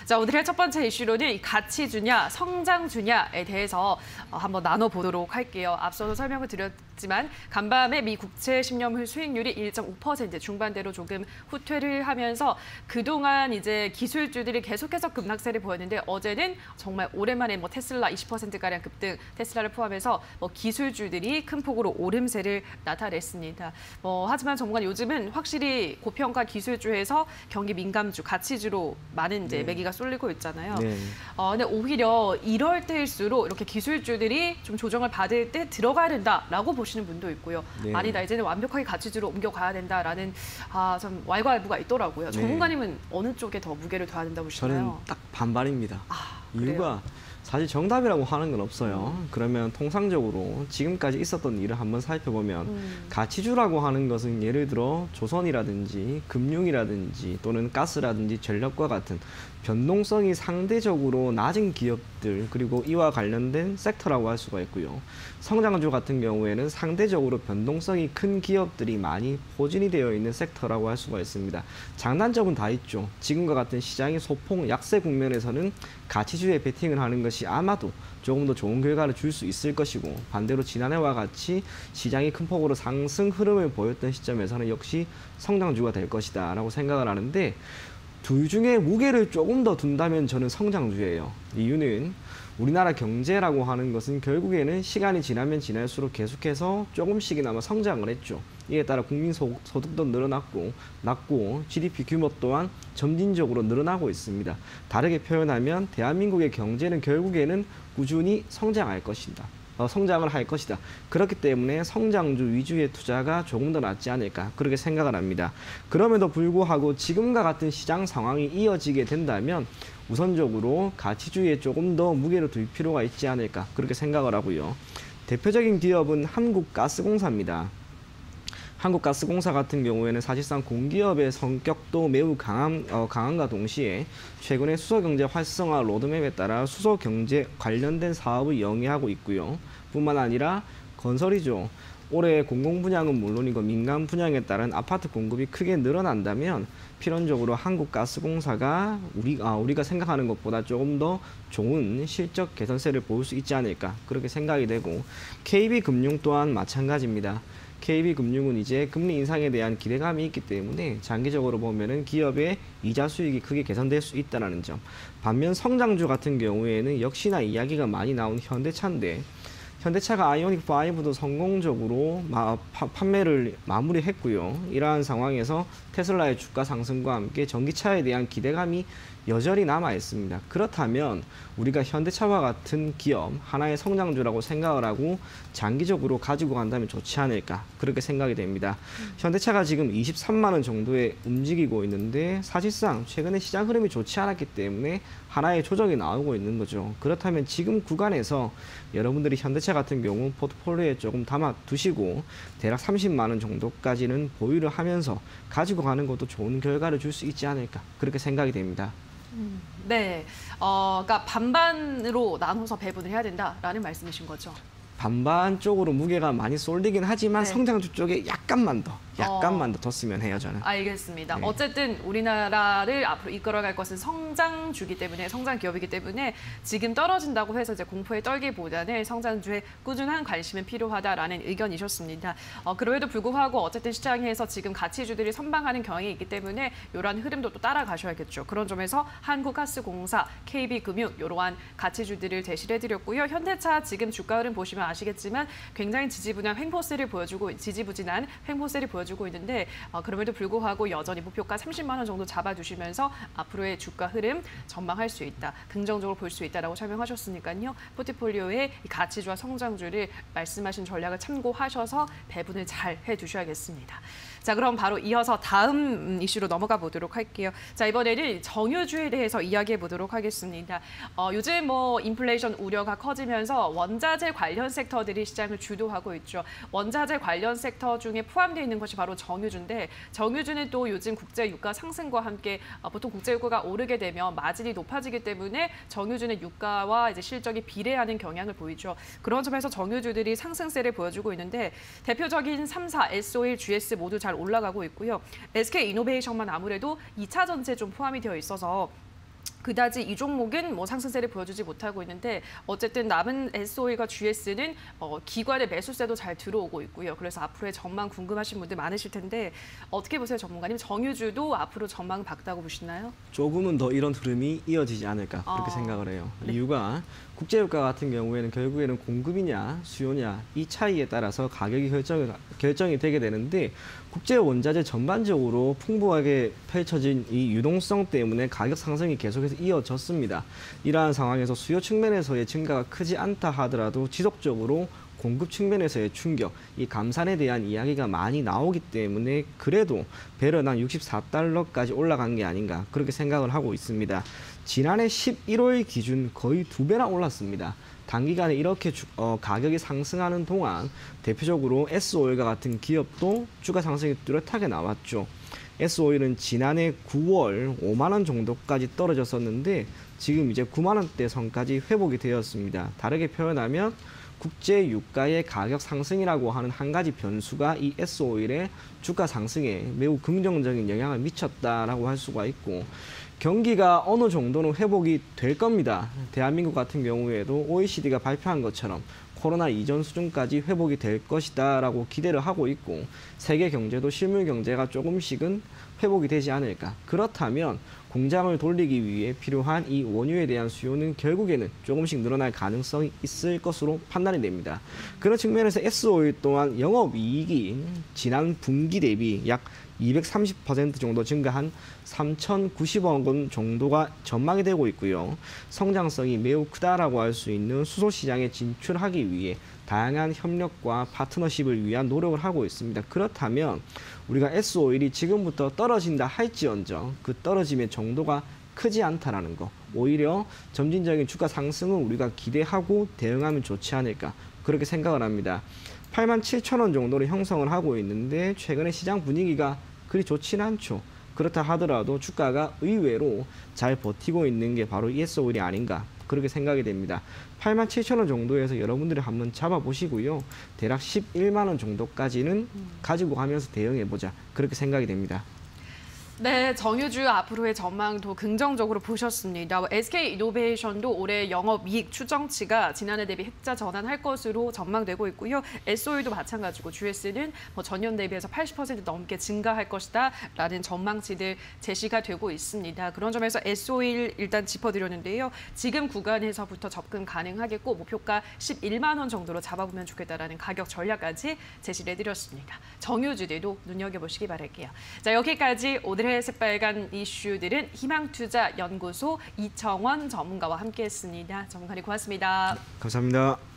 자, 오늘의 첫 번째 이슈로는 가치주냐, 성장주냐에 대해서 한번 나눠보도록 할게요. 앞서도 설명을 드렸지만 간밤에 미 국채 10년물 수익률이 1.5% 중반대로 조금 후퇴를 하면서 그동안 이제 기술주들이 계속해서 급락세를 보였는데 어제는 정말 오랜만에 테슬라 20%가량 급등, 테슬라를 포함해서 기술주들이 큰 폭으로 오름세를 나타냈습니다. 하지만 전문가는 요즘은 확실히 고평가 기술주에서 경기 민감주, 가치주로 많은 이제 매기가 쏠리고 있잖아요. 근데 오히려 이럴 때일수록 이렇게 기술주들이 좀 조정을 받을 때 들어가야 된다라고 보시는 분도 있고요. 아니다, 이제는 완벽하게 가치주로 옮겨가야 된다라는 참 왈가왈부가 있더라고요. 전문가님은 어느 쪽에 더 무게를 둬야 된다고 보시나요? 저는 딱 반반입니다. 이유가 그래요? 사실 정답이라고 하는 건 없어요. 그러면 통상적으로 지금까지 있었던 일을 한번 살펴보면 가치주라고 하는 것은 예를 들어 조선이라든지 금융이라든지 또는 가스라든지 전력과 같은 변동성이 상대적으로 낮은 기업들 그리고 이와 관련된 섹터라고 할 수가 있고요. 성장주 같은 경우에는 상대적으로 변동성이 큰 기업들이 많이 포진이 되어 있는 섹터라고 할 수가 있습니다. 장단점은 다 있죠. 지금과 같은 시장의 소폭 약세 국면에서는 가치주에 베팅을 하는 것이 아마도 조금 더 좋은 결과를 줄 수 있을 것이고 반대로 지난해와 같이 시장이 큰 폭으로 상승 흐름을 보였던 시점에서는 역시 성장주가 될 것이다 라고 생각을 하는데 둘 중에 무게를 조금 더 둔다면 저는 성장주예요. 이유는 우리나라 경제라고 하는 것은 결국에는 시간이 지나면 지날수록 계속해서 조금씩이나마 성장을 했죠. 이에 따라 국민 소득도 낮고 GDP 규모 또한 점진적으로 늘어나고 있습니다. 다르게 표현하면 대한민국의 경제는 결국에는 꾸준히 성장할 것이다. 성장을 할 것이다. 그렇기 때문에 성장주 위주의 투자가 조금 더 낫지 않을까 그렇게 생각을 합니다. 그럼에도 불구하고 지금과 같은 시장 상황이 이어지게 된다면 우선적으로 가치주에 조금 더 무게를 둘 필요가 있지 않을까 그렇게 생각을 하고요. 대표적인 기업은 한국가스공사입니다. 한국가스공사 같은 경우에는 사실상 공기업의 성격도 매우 강함과 동시에 최근에 수소경제 활성화 로드맵에 따라 수소경제 관련된 사업을 영위하고 있고요. 뿐만 아니라 건설이죠. 올해 공공분양은 물론이고 민간 분양에 따른 아파트 공급이 크게 늘어난다면 필연적으로 한국가스공사가 우리가 생각하는 것보다 조금 더 좋은 실적 개선세를 보일 수 있지 않을까 그렇게 생각이 되고 KB금융 또한 마찬가지입니다. KB금융은 이제 금리 인상에 대한 기대감이 있기 때문에 장기적으로 보면은 기업의 이자 수익이 크게 개선될 수 있다는 점. 반면 성장주 같은 경우에는 역시나 이야기가 많이 나온 현대차인데 현대차가 아이오닉5도 성공적으로 판매를 마무리했고요. 이러한 상황에서 테슬라의 주가 상승과 함께 전기차에 대한 기대감이 여전히 남아 있습니다. 그렇다면 우리가 현대차와 같은 기업 하나의 성장주라고 생각을 하고 장기적으로 가지고 간다면 좋지 않을까 그렇게 생각이 됩니다. 현대차가 지금 23만 원 정도에 움직이고 있는데 사실상 최근에 시장 흐름이 좋지 않았기 때문에 하나의 조정이 나오고 있는 거죠. 그렇다면 지금 구간에서 여러분들이 현대차 같은 경우 포트폴리오에 조금 담아 두시고 대략 30만 원 정도까지는 보유를 하면서 가지고 가는 것도 좋은 결과를 줄 수 있지 않을까 그렇게 생각이 됩니다. 네, 그러니까 반반으로 나눠서 배분을 해야 된다라는 말씀이신 거죠? 반반 쪽으로 무게가 많이 쏠리긴 하지만 성장주 쪽에 약간만 더 뒀으면 해요, 저는. 알겠습니다. 어쨌든 우리나라를 앞으로 이끌어갈 것은 성장주기 때문에, 성장 기업이기 때문에 지금 떨어진다고 해서 이제 공포에 떨기보다는 성장주에 꾸준한 관심은 필요하다라는 의견이셨습니다. 그럼에도 불구하고 어쨌든 시장에서 지금 가치주들이 선방하는 경향이 있기 때문에 이러한 흐름도 또 따라가셔야겠죠. 그런 점에서 한국가스공사, KB금융 이러한 가치주들을 제시를 해드렸고요. 현대차 지금 주가 흐름 보시면 아시겠지만 굉장히 지지부진한 횡보세를 보여주고 있는데 그럼에도 불구하고 여전히 목표가 30만 원 정도 잡아두시면서 앞으로의 주가 흐름 전망할 수 있다. 긍정적으로 볼 수 있다라고 설명하셨으니까요. 포트폴리오의 가치주와 성장주를 말씀하신 전략을 참고하셔서 배분을 잘 해두셔야겠습니다. 자, 그럼 바로 이어서 다음 이슈로 넘어가 보도록 할게요. 자, 이번에는 정유주에 대해서 이야기해 보도록 하겠습니다. 요즘 인플레이션 우려가 커지면서 원자재 관련 섹터들이 시장을 주도하고 있죠. 원자재 관련 섹터 중에 포함되어 있는 것이 바로 정유주인데 정유주는 또 요즘 국제 유가 상승과 함께 보통 국제 유가가 오르게 되면 마진이 높아지기 때문에 정유주는 유가와 이제 실적이 비례하는 경향을 보이죠. 그런 점에서 정유주들이 상승세를 보여주고 있는데 대표적인 3사, SO일, GS 모두 잘 올라가고 있고요. SK이노베이션만 아무래도 2차 전지에 좀 포함이 되어 있어서 그다지 이 종목은 뭐 상승세를 보여주지 못하고 있는데 어쨌든 남은 S오일과 GS는 기관의 매수세도 잘 들어오고 있고요. 그래서 앞으로의 전망 궁금하신 분들 많으실 텐데 어떻게 보세요, 전문가님? 정유주도 앞으로 전망 밝다고 보시나요? 조금은 더 이런 흐름이 이어지지 않을까 그렇게 생각을 해요. 네. 이유가 국제유가 같은 경우에는 결국에는 공급이냐 수요냐 이 차이에 따라서 가격이 결정이 되게 되는데 국제 원자재 전반적으로 풍부하게 펼쳐진 이 유동성 때문에 가격 상승이 계속해서 이어졌습니다. 이러한 상황에서 수요 측면에서의 증가가 크지 않다 하더라도 지속적으로 공급 측면에서의 충격, 이 감산에 대한 이야기가 많이 나오기 때문에 그래도 배럴당 64달러까지 올라간 게 아닌가 그렇게 생각을 하고 있습니다. 지난해 11월 기준 거의 2배나 올랐습니다. 단기간에 이렇게 가격이 상승하는 동안 대표적으로 S오일과 같은 기업도 주가 상승이 뚜렷하게 나왔죠. S오일은 지난해 9월 5만 원 정도까지 떨어졌었는데 지금 이제 9만 원대 선까지 회복이 되었습니다. 다르게 표현하면 국제 유가의 가격 상승이라고 하는 한 가지 변수가 이 S오일의 주가 상승에 매우 긍정적인 영향을 미쳤다라고 할 수가 있고 경기가 어느 정도는 회복이 될 겁니다. 대한민국 같은 경우에도 OECD가 발표한 것처럼 코로나 이전 수준까지 회복이 될 것이다라고 기대를 하고 있고 세계 경제도 실물 경제가 조금씩은 회복이 되지 않을까. 그렇다면 공장을 돌리기 위해 필요한 이 원유에 대한 수요는 결국에는 조금씩 늘어날 가능성이 있을 것으로 판단이 됩니다. 그런 측면에서 S오일 또한 영업이익이 지난 분기 대비 약 230% 정도 증가한 3,090억 원 정도가 전망이 되고 있고요. 성장성이 매우 크다라고 할 수 있는 수소 시장에 진출하기 위해 다양한 협력과 파트너십을 위한 노력을 하고 있습니다. 그렇다면 우리가 S오일이 지금부터 떨어진다 할지언정 그 떨어짐의 정도가 크지 않다라는 거. 오히려 점진적인 주가 상승을 우리가 기대하고 대응하면 좋지 않을까 그렇게 생각을 합니다. 87,000원 정도로 형성을 하고 있는데 최근에 시장 분위기가 그리 좋지는 않죠. 그렇다 하더라도 주가가 의외로 잘 버티고 있는 게 바로 S오일이 아닌가 그렇게 생각이 됩니다. 87,000원 정도에서 여러분들이 한번 잡아보시고요. 대략 11만 원 정도까지는 가지고 가면서 대응해보자 그렇게 생각이 됩니다. 네, 정유주 앞으로의 전망도 긍정적으로 보셨습니다. SK이노베이션도 올해 영업이익 추정치가 지난해 대비 흑자 전환할 것으로 전망되고 있고요. S오일도 마찬가지고 GS는 전년 대비해서 80% 넘게 증가할 것이다 라는 전망치들 제시가 되고 있습니다. 그런 점에서 S오일 일단 짚어드렸는데요. 지금 구간에서부터 접근 가능하겠고 목표가 11만 원 정도로 잡아보면 좋겠다라는 가격 전략까지 제시를 해드렸습니다. 정유주들도 눈여겨보시기 바랄게요. 자, 여기까지 오늘의 새빨간 이슈들은 희망투자연구소 이청원 전문가와 함께했습니다. 전문가님 고맙습니다. 감사합니다.